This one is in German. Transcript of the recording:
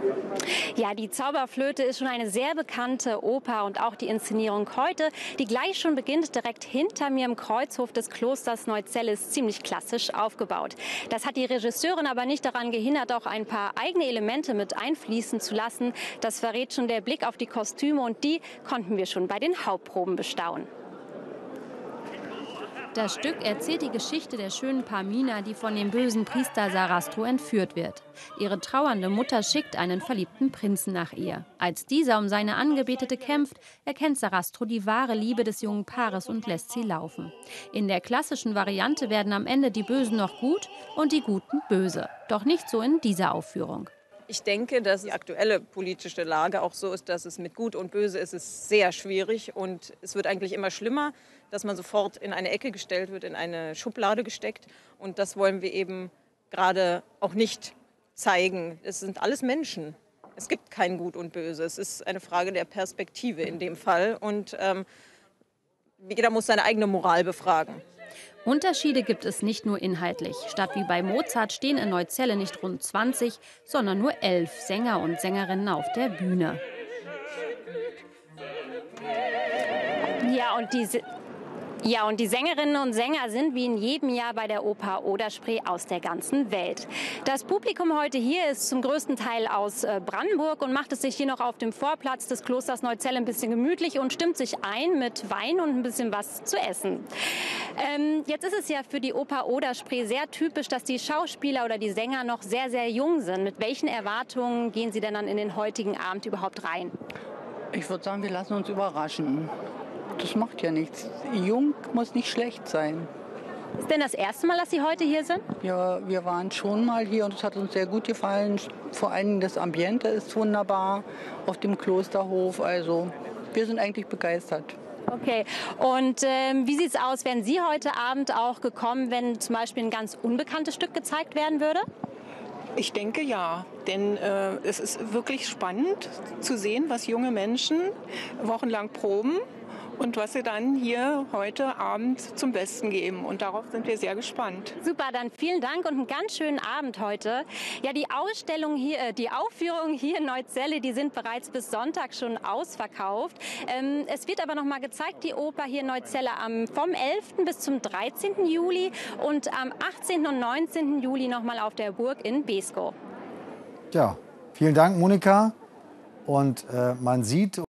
Ja, die Zauberflöte ist schon eine sehr bekannte Oper und auch die Inszenierung heute, die gleich schon beginnt, direkt hinter mir im Kreuzhof des Klosters Neuzelle, ist ziemlich klassisch aufgebaut. Das hat die Regisseurin aber nicht daran gehindert, auch ein paar eigene Elemente mit einfließen zu lassen. Das verrät schon der Blick auf die Kostüme und die konnten wir schon bei den Hauptproben bestaunen. Das Stück erzählt die Geschichte der schönen Pamina, die von dem bösen Priester Sarastro entführt wird. Ihre trauernde Mutter schickt einen verliebten Prinzen nach ihr. Als dieser um seine Angebetete kämpft, erkennt Sarastro die wahre Liebe des jungen Paares und lässt sie laufen. In der klassischen Variante werden am Ende die Bösen noch gut und die Guten böse. Doch nicht so in dieser Aufführung. Ich denke, dass die aktuelle politische Lage auch so ist, dass es mit Gut und Böse ist sehr schwierig und es wird eigentlich immer schlimmer, dass man sofort in eine Ecke gestellt wird, in eine Schublade gesteckt. Und das wollen wir eben gerade auch nicht zeigen. Es sind alles Menschen. Es gibt kein Gut und Böse. Es ist eine Frage der Perspektive in dem Fall. Und jeder muss seine eigene Moral befragen. Unterschiede gibt es nicht nur inhaltlich. Statt wie bei Mozart stehen in Neuzelle nicht rund 20, sondern nur 11 Sänger und Sängerinnen auf der Bühne. Ja, und die Sängerinnen und Sänger sind wie in jedem Jahr bei der Oper Oder-Spree aus der ganzen Welt. Das Publikum heute hier ist zum größten Teil aus Brandenburg und macht es sich hier noch auf dem Vorplatz des Klosters Neuzelle ein bisschen gemütlich und stimmt sich ein mit Wein und ein bisschen was zu essen. Jetzt ist es ja für die Oper Oder-Spree sehr typisch, dass die Schauspieler oder die Sänger noch sehr, sehr jung sind. Mit welchen Erwartungen gehen Sie denn dann in den heutigen Abend überhaupt rein? Ich würde sagen, wir lassen uns überraschen. Das macht ja nichts. Jung muss nicht schlecht sein. Ist denn das erste Mal, dass Sie heute hier sind? Ja, wir waren schon mal hier und es hat uns sehr gut gefallen. Vor allem das Ambiente ist wunderbar auf dem Klosterhof. Also wir sind eigentlich begeistert. Okay, und wie sieht es aus, wären Sie heute Abend auch gekommen, wenn zum Beispiel ein ganz unbekanntes Stück gezeigt werden würde? Ich denke ja, denn es ist wirklich spannend zu sehen, was junge Menschen wochenlang proben und was sie dann hier heute Abend zum Besten geben. Und darauf sind wir sehr gespannt. Super, dann vielen Dank und einen ganz schönen Abend heute. Ja, die Aufführungen hier in Neuzelle, die sind bereits bis Sonntag schon ausverkauft. Es wird aber noch mal gezeigt, die Oper hier in Neuzelle vom 11. bis zum 13. Juli und am 18. und 19. Juli noch mal auf der Burg in Beeskow. Ja, vielen Dank, Monika. Und man sieht